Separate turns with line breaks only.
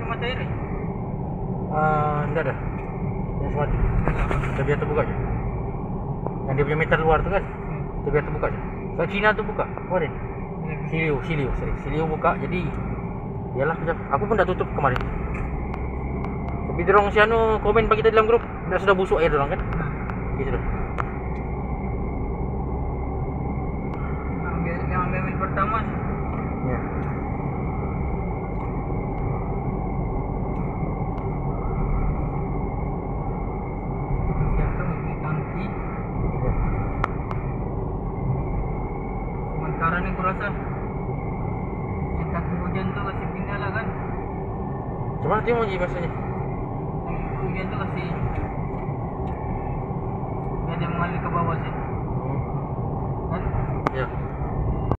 mata air ni?
Enggak ada. Yang semati. Kita biar terbuka je. Yang dia punya metal luar tu kan. Kita biar terbuka je. So Cina tu buka. Kemarin. Silio buka. Jadi yalah kejap. Aku pun dah tutup kemarin. Tapi dorong si anu komen bagi kita dalam grup, dah sudah busuk air dorong kan? Okey sudah.
Yang ambil pertama sih.
Ya.
Yang tu di tangki.
Ya.
Sementara ni aku rasa yang tangki hujan tu kasi pindah lah kan.
Macam mana tengok je maksudnya?
Tangki hujan tu kasi biar dia mengalir ke bawah sih. Kan?
Ya.